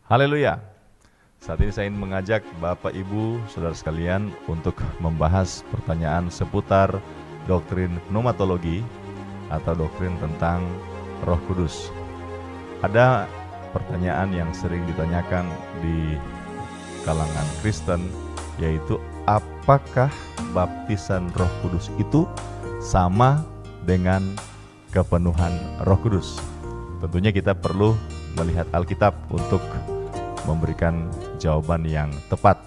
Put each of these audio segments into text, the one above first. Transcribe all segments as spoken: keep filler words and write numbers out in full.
Haleluya. Saat ini saya ingin mengajak Bapak Ibu, Saudara sekalian untuk membahas pertanyaan seputar doktrin pneumatologi atau doktrin tentang Roh Kudus. Ada pertanyaan yang sering ditanyakan di kalangan Kristen, yaitu apakah baptisan Roh Kudus itu sama dengan kepenuhan Roh Kudus? Tentunya kita perlu melihat Alkitab untuk memberikan jawaban yang tepat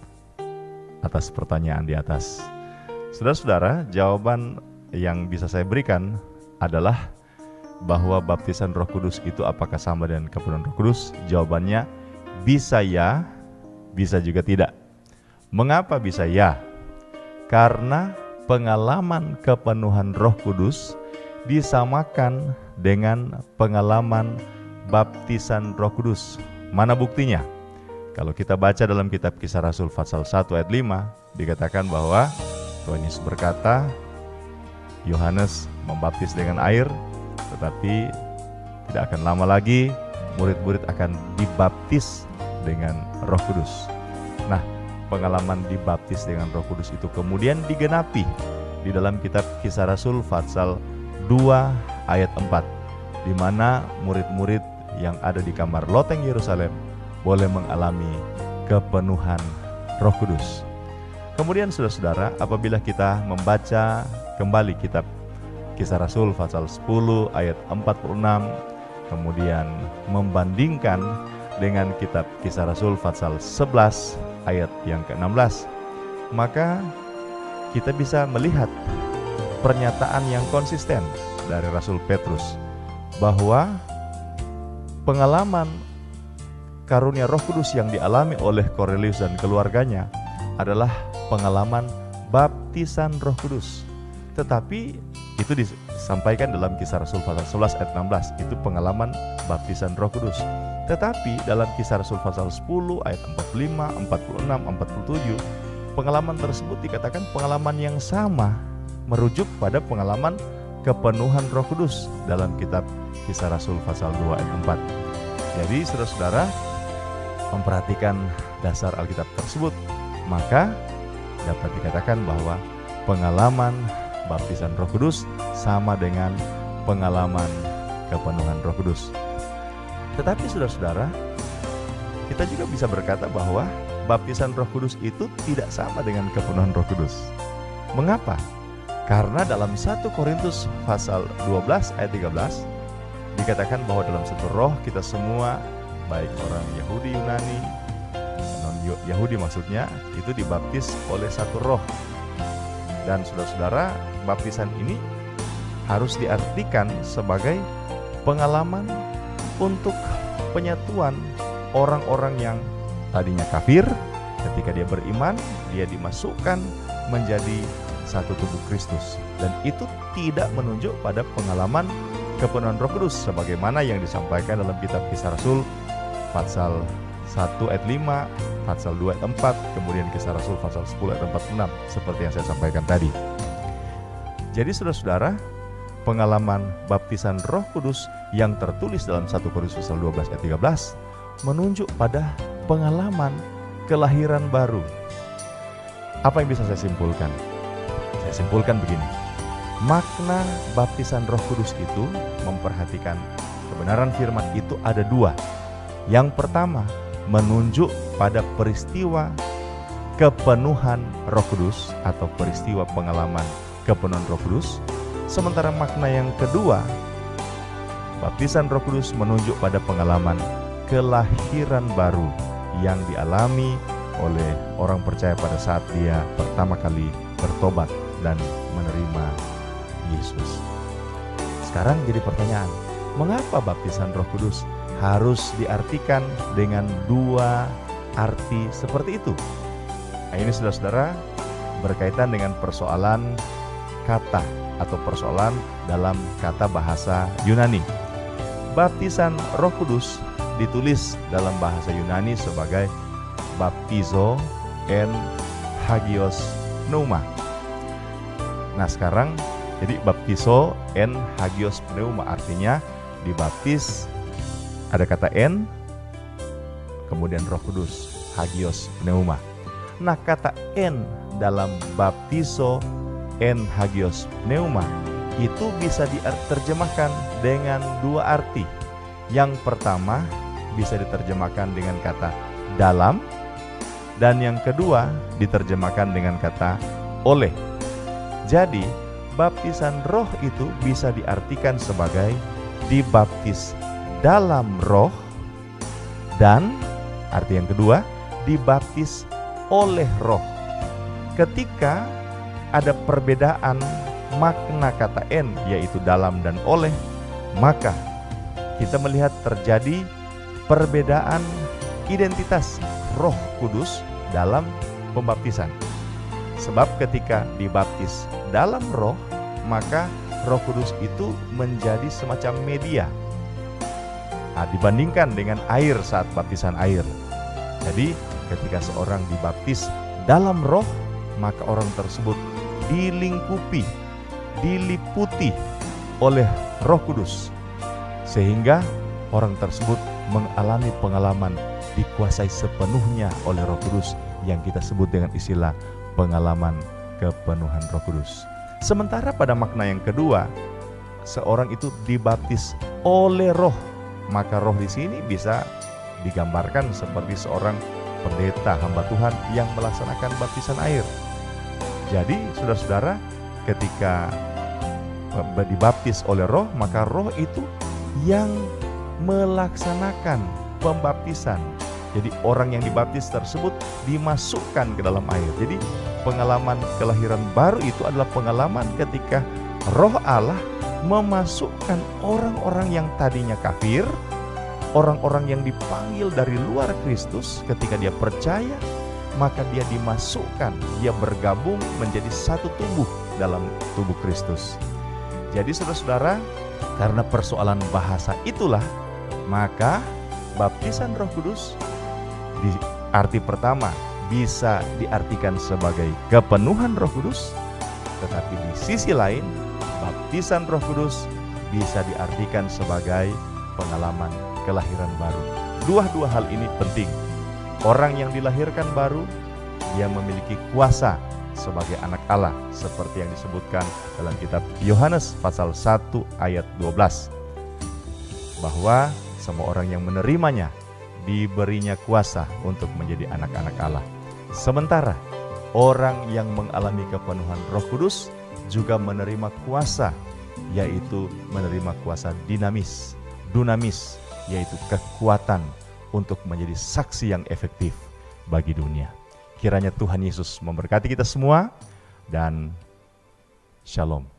atas pertanyaan di atas. Saudara-saudara, jawaban yang bisa saya berikan adalah bahwa baptisan Roh Kudus itu apakah sama dengan kepenuhan Roh Kudus? Jawabannya bisa ya, bisa juga tidak. Mengapa bisa ya? Karena pengalaman kepenuhan Roh Kudus disamakan dengan pengalaman baptisan Roh Kudus. Mana buktinya? Kalau kita baca dalam kitab Kisah Rasul pasal satu ayat lima, dikatakan bahwa Tuhan Yesus berkata, Yohanes membaptis dengan air, tetapi tidak akan lama lagi murid-murid akan dibaptis dengan Roh Kudus. Nah, pengalaman dibaptis dengan Roh Kudus itu kemudian digenapi di dalam kitab Kisah Rasul pasal dua ayat empat, di mana murid-murid yang ada di kamar loteng Yerusalem boleh mengalami kepenuhan Roh Kudus. Kemudian saudara-saudara, apabila kita membaca kembali kitab Kisah Rasul pasal sepuluh ayat empat puluh enam, kemudian membandingkan dengan kitab Kisah Rasul pasal sebelas ayat yang ke enam belas, maka kita bisa melihat pernyataan yang konsisten dari Rasul Petrus bahwa pengalaman karunia Roh Kudus yang dialami oleh Kornelius dan keluarganya adalah pengalaman baptisan Roh Kudus. Tetapi itu disampaikan dalam Kisah Rasul pasal sebelas ayat enam belas, itu pengalaman baptisan Roh Kudus. Tetapi dalam Kisah Rasul pasal sepuluh ayat empat puluh lima, empat puluh enam, empat puluh tujuh, pengalaman tersebut dikatakan pengalaman yang sama, merujuk pada pengalaman kepenuhan Roh Kudus dalam kitab Kisah Rasul pasal dua ayat empat. Jadi saudara-saudara memperhatikan dasar Alkitab tersebut, maka dapat dikatakan bahwa pengalaman baptisan Roh Kudus sama dengan pengalaman kepenuhan Roh Kudus. Tetapi saudara-saudara, kita juga bisa berkata bahwa baptisan Roh Kudus itu tidak sama dengan kepenuhan Roh Kudus. Mengapa? Karena dalam satu Korintus pasal dua belas ayat tiga belas dikatakan bahwa dalam satu roh kita semua, baik orang Yahudi Yunani, non Yahudi maksudnya, itu dibaptis oleh satu roh. Dan saudara-saudara, baptisan ini harus diartikan sebagai pengalaman untuk penyatuan orang-orang yang tadinya kafir. Ketika dia beriman, dia dimasukkan menjadi satu tubuh Kristus. Dan itu tidak menunjuk pada pengalaman kepenuhan Roh Kudus sebagaimana yang disampaikan dalam kitab Kisah Rasul pasal satu ayat lima, pasal dua ayat empat, kemudian Kisah Rasul pasal sepuluh ayat empat puluh enam, seperti yang saya sampaikan tadi. Jadi saudara-saudara, pengalaman baptisan Roh Kudus yang tertulis dalam satu Korintus pasal dua belas ayat tiga belas menunjuk pada pengalaman kelahiran baru. Apa yang bisa saya simpulkan? Saya simpulkan begini. Makna baptisan Roh Kudus itu memperhatikan kebenaran firman itu ada dua. Yang pertama, menunjuk pada peristiwa kepenuhan Roh Kudus atau peristiwa pengalaman kepenuhan Roh Kudus. Sementara makna yang kedua, baptisan Roh Kudus menunjuk pada pengalaman kelahiran baru yang dialami oleh orang percaya pada saat dia pertama kali bertobat dan menerima Yesus. Sekarang jadi pertanyaan, mengapa baptisan Roh Kudus harus diartikan dengan dua arti seperti itu? Nah, ini saudara-saudara berkaitan dengan persoalan kata atau persoalan dalam kata bahasa Yunani. Baptisan Roh Kudus ditulis dalam bahasa Yunani sebagai baptizo en hagios pneuma. Nah sekarang jadi baptizo en hagios pneuma artinya dibaptis, ada kata en, kemudian Roh Kudus, Hagios Pneuma. Nah, kata en dalam baptizo, en hagios pneuma, itu bisa diterjemahkan dengan dua arti. Yang pertama bisa diterjemahkan dengan kata dalam, dan yang kedua diterjemahkan dengan kata oleh. Jadi, baptisan roh itu bisa diartikan sebagai dibaptis dalam roh, dan arti yang kedua dibaptis oleh roh. Ketika ada perbedaan makna kata en, yaitu dalam dan oleh, maka kita melihat terjadi perbedaan identitas Roh Kudus dalam pembaptisan. Sebab ketika dibaptis dalam roh, maka Roh Kudus itu menjadi semacam media. Nah, dibandingkan dengan air saat baptisan air. Jadi ketika seorang dibaptis dalam roh, maka orang tersebut dilingkupi, diliputi oleh Roh Kudus, sehingga orang tersebut mengalami pengalaman dikuasai sepenuhnya oleh Roh Kudus, yang kita sebut dengan istilah pengalaman kepenuhan Roh Kudus. Sementara pada makna yang kedua, seorang itu dibaptis oleh roh, maka roh di sini bisa digambarkan seperti seorang pendeta hamba Tuhan yang melaksanakan baptisan air. Jadi saudara-saudara, ketika dibaptis oleh roh, maka roh itu yang melaksanakan pembaptisan. Jadi orang yang dibaptis tersebut dimasukkan ke dalam air. Jadi pengalaman kelahiran baru itu adalah pengalaman ketika Roh Allah memasukkan orang-orang yang tadinya kafir, orang-orang yang dipanggil dari luar Kristus. Ketika dia percaya, maka dia dimasukkan, dia bergabung menjadi satu tubuh dalam tubuh Kristus. Jadi saudara-saudara, karena persoalan bahasa itulah, maka baptisan Roh Kudus di arti pertama bisa diartikan sebagai kepenuhan Roh Kudus, tetapi di sisi lain baptisan Roh Kudus bisa diartikan sebagai pengalaman kelahiran baru. Dua-dua hal ini penting. Orang yang dilahirkan baru, dia memiliki kuasa sebagai anak Allah, seperti yang disebutkan dalam kitab Yohanes pasal satu ayat dua belas, bahwa semua orang yang menerimanya diberinya kuasa untuk menjadi anak-anak Allah. Sementara orang yang mengalami kepenuhan Roh Kudus juga menerima kuasa, yaitu menerima kuasa dinamis, dunamis, yaitu kekuatan untuk menjadi saksi yang efektif bagi dunia. Kiranya Tuhan Yesus memberkati kita semua, dan shalom.